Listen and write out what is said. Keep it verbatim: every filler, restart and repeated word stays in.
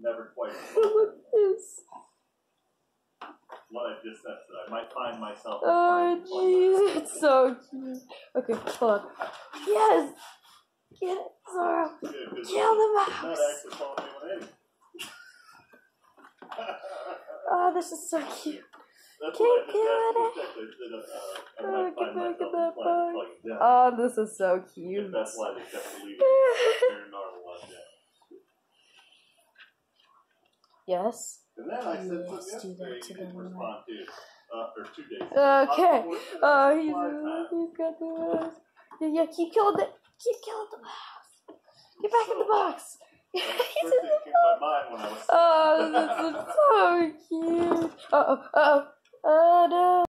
never quite. Look at this. What I just said, so I might find myself. Oh, jeez, it's so cute. Okay, hold on. Yes! Get it, Zorro. Yeah, Kill the mouse. Oh, this is so cute. That's Can't what kill I it. just said. Uh, I Oh, might get find back in myself that playing box. like death. Oh, this is so cute. If that's why they kept believing it paranormal like that. Yes. And then I said Let's something do that yesterday to you didn't them. respond to. Uh, or two days ago. Okay. Uh, Oh, he's, uh, he's got the mouse. Yeah, yeah, keep killing the, keep killing the mouse. Get back in the box. He's in the box. Oh, this is so cute. Uh oh, uh oh, oh no.